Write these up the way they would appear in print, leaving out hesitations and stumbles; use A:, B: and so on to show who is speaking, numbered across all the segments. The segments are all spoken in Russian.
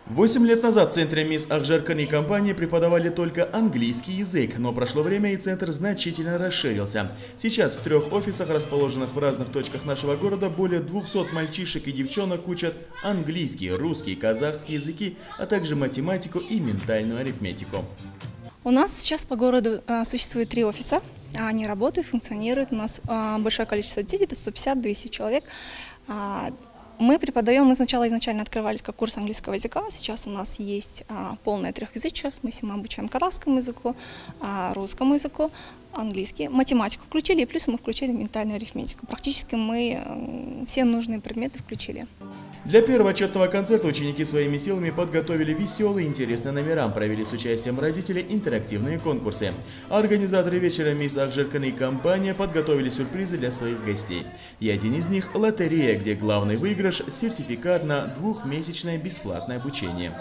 A: 8 лет назад в центре Мисс Акжаркан и компания преподавали только английский язык, но прошло время и центр значительно расширился. Сейчас в 3 офисах, расположенных в разных точках нашего города, более 200 мальчишек и девчонок учат английский, русский, казахский языки, а также математику и ментальную арифметику.
B: У нас сейчас по городу существует 3 офиса. Они работают, функционируют. У нас большое количество детей, это 150-200 человек. Мы преподаем, мы сначала изначально открывались как курс английского языка, сейчас у нас есть полное трехязычие, мы обучаем казахскому языку, русскому языку, английский, математику включили, и плюс мы включили ментальную арифметику. Практически мы все нужные предметы включили.
A: Для первого отчетного концерта ученики своими силами подготовили веселые и интересные номера, провели с участием родителей интерактивные конкурсы. А организаторы вечера Мисс Акжаркан и компания подготовили сюрпризы для своих гостей. И один из них – лотерея, где главный выигрыш – сертификат на 2-месячное бесплатное обучение.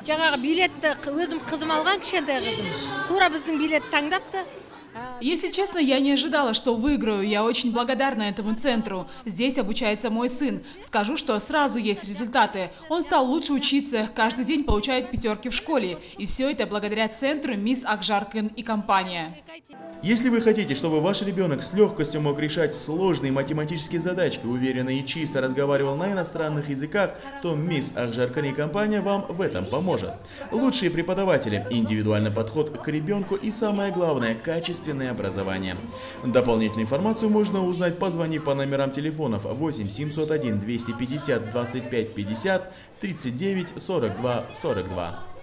C: Если честно, я не ожидала, что выиграю. Я очень благодарна этому центру. Здесь обучается мой сын. Скажу, что сразу есть результаты. Он стал лучше учиться, каждый день получает 5 в школе. И все это благодаря центру Мисс Акжаркан и компания.
A: Если вы хотите, чтобы ваш ребенок с легкостью мог решать сложные математические задачки, уверенно и чисто разговаривал на иностранных языках, то Мисс Акжаркан и компания вам в этом поможет. Лучшие преподаватели, индивидуальный подход к ребенку и, самое главное, качественное образование. Дополнительную информацию можно узнать, позвонив по номерам телефонов 8 701 250 25 50 39 42 42.